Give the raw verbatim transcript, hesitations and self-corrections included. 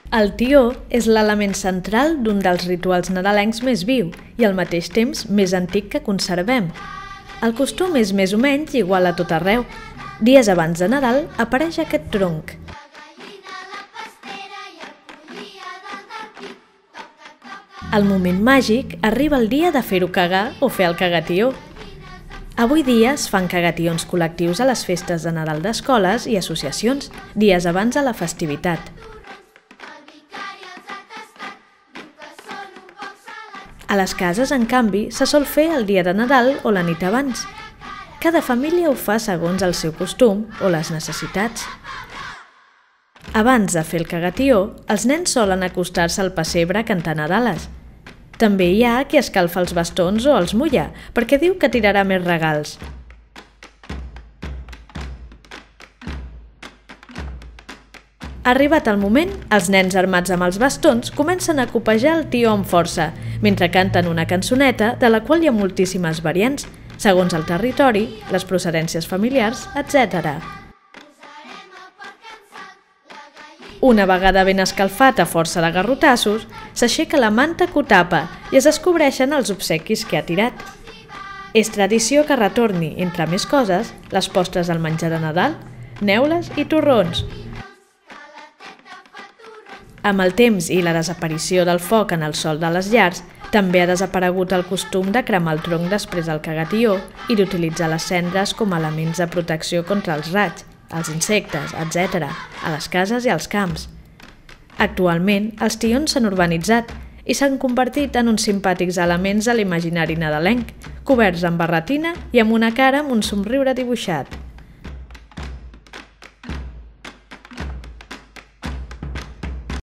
El tió és l'element central d'un dels rituals nadalencs més viu i al mateix temps més antic que conservem. El costum és més o menys igual a tot arreu. Dies abans de Nadal apareix aquest tronc. Al moment màgic arriba el dia de fer-ho cagar o fer el cagatió. Avui dia es fan cagations col·lectius a les festes de Nadal d'escoles i associacions, dies abans de la festivitat. A les cases, en canvi, se sol fer el dia de Nadal o la nit abans. Cada família ho fa segons el seu costum o les necessitats. Abans de fer el cagatió, els nens solen acostar-se al pessebre a cantar nadales. També hi ha qui escalfa els bastons o els mulla, perquè diu que tirarà més regals. Arribat el moment, els nens armats amb els bastons comencen a copejar el tió amb força, mentre canten una cançoneta de la qual hi ha moltíssimes variants, segons el territori, les procedències familiars, etcètera. Una vegada ben escalfat a força de garrotassos, s'aixeca la manta que ho tapa i es descobreixen els obsequis que ha tirat. És tradició que retorni, entre més coses, les postres al menjar de Nadal, neules i torrons. Amb el temps i la desaparició del foc en el sol de les llars, també ha desaparegut el costum de cremar el tronc després del cagatió i d'utilitzar les cendres com a elements de protecció contra els raigs, els insectes, etcètera, a les cases i als camps. Actualment, els tions s'han urbanitzat i s'han convertit en uns simpàtics elements de l'imaginari nadalenc, coberts amb barretina i amb una cara amb un somriure dibuixat.